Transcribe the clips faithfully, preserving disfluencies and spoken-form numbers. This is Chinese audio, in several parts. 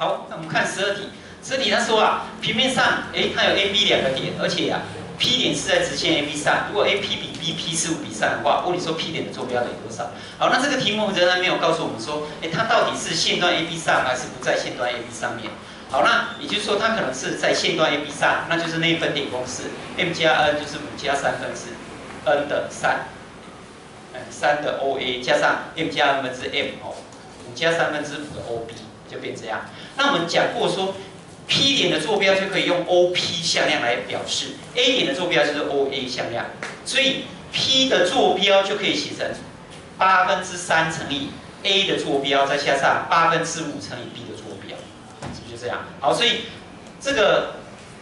好，那我们看十二题，十二题他说啊，平面上，哎，它有 A、B 两个点，而且啊 ，P 点是在直线 A B 上，如果 A P 比 B，P 是五比三的话，问你说 P 点的坐标等于多少？好，那这个题目仍然没有告诉我们说，哎，它到底是线段 A B 上还是不在线段 A B 上面？好，那也就是说，它可能是在线段 A B 上，那就是内分点公式 ，m 加 n 就是五加三分之 n 的三，呃，三的 O A 加上 m 加 n 分之 m 哦，五加三分之五的 O B 就变这样。那我们讲过说 ，P 点的坐标就可以用 O P 向量来表示 ，A 点的坐标就是 O A 向量，所以 P 的坐标就可以写成八分之三乘以 A 的坐标，再加上八分之五乘以 B 的坐标，是不是就这样？好，所以这个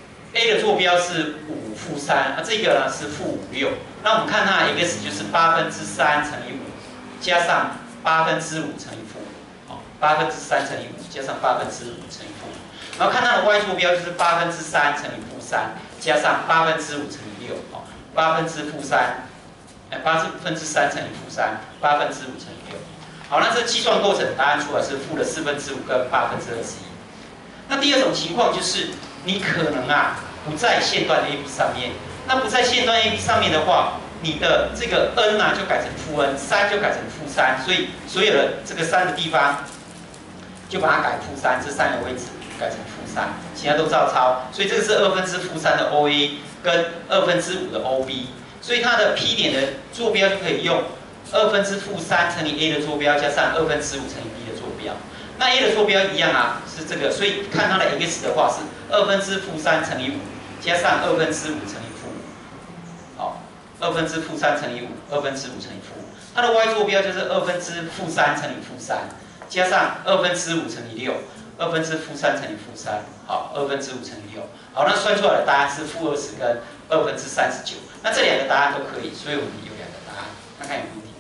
A 的坐标是五负三，啊，这个呢是负五六。那我们看它的 x 就是八分之三乘以五，加上八分之五乘以负五，好，八分之三乘以五加上八分之五乘以负五。然后看它的 y 坐标就是八分之三乘以负三，加上八分之五乘以六，哦，八分之负三，哎，八分之三乘以负三，八分之五乘以六。好，那这计算过程答案出来是负的四分之五跟八分之二十一。那第二种情况就是你可能啊不在线段 A B 上面，那不在线段 A B 上面的话，你的这个 n 啊就改成负 n， 三就改成负三，所以所有的这个三的地方就把它改负三，这三个位置改成负三，其他都照抄。所以这个是二分之负三的 O A 跟二分之五的 O B， 所以它的 P 点的坐标就可以用二分之负三乘以 A 的坐标加上二分之五乘以 B 的坐标。那 A 的坐标一样啊，是这个，所以看它的 x 的话是二分之负三乘以五加上二分之五乘以负五，好，二分之负三乘以五，二分之五乘以负五。它的 y 坐标就是二分之负三乘以负三，加上二分之五乘以六，二分之负三乘以负三，好，二分之五乘以六，好，那算出来的答案是负二十跟二分之三十九。那这两个答案都可以，所以我们有两个答案，看看有没有问题。